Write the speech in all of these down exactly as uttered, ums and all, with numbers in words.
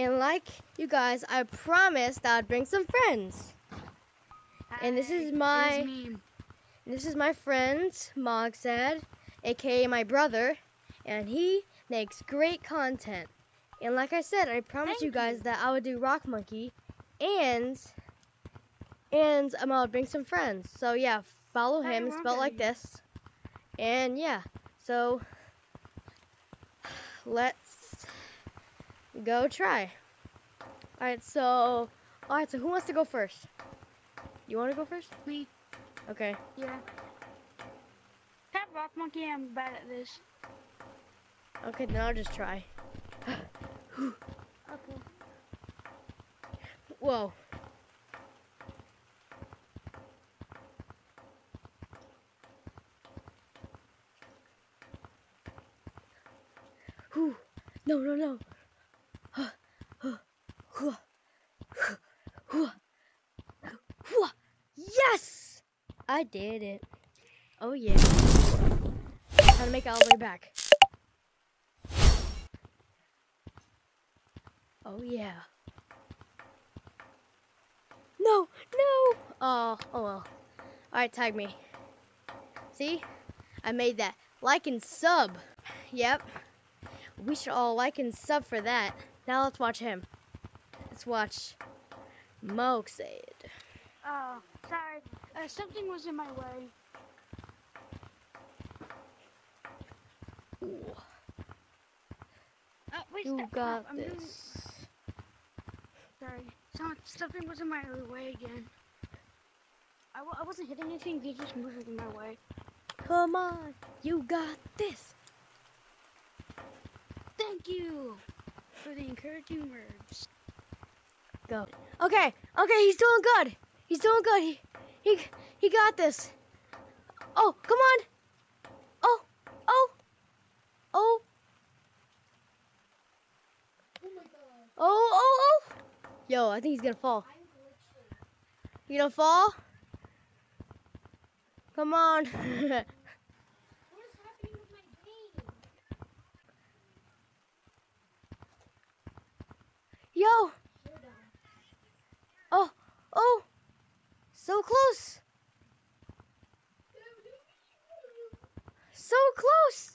And like you guys, I promised that I'd bring some friends. And this is my this is my friend Mogzad, aka my brother, and he makes great content. And like I said, I promised you guys that I would do Rock Monkey, and and um, I would bring some friends. So yeah, follow him. It's spelled like this. And yeah, so let's go try. All right, so all right, so who wants to go first? You want to go first? Me. Okay. Yeah. That Rock Monkey, I'm bad at this. Okay, then I'll just try. Okay. Whoa. Whew. No, no, no. Yes! I did it. Oh yeah. How to make it all the way back. Oh yeah. No, no! Oh, oh well. Alright, tag me. See? I made that. Like and sub. Yep. We should all like and sub for that. Now let's watch him. Let's watch Mogzad. Oh, sorry. Uh, something was in my way. Ooh. Uh, wait, You stop, got stop. I'm this. doing... Sorry. Some, something was in my way again. I, w I wasn't hitting anything, they just moved in my way. Come on. You got this. Thank you for the encouraging words. Go. Okay. Okay, he's doing good. He's doing good. He, he, he got this. Oh, come on. Oh, oh, oh. Oh my god. Oh, oh, oh. Yo, I think he's gonna fall. You gonna fall? Come on. What is happening with my game? Yo. Oh, oh. So close. So close.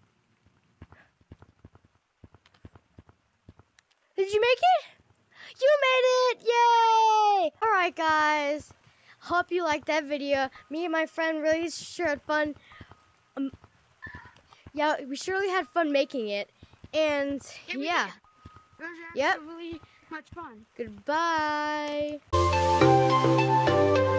Did you make it? You made it! Yay! Alright guys, hope you liked that video. Me and my friend really sure had fun. Um, yeah, we surely had fun making it. And Yeah. we yeah, did. It was Yep. actually really much fun. goodbye.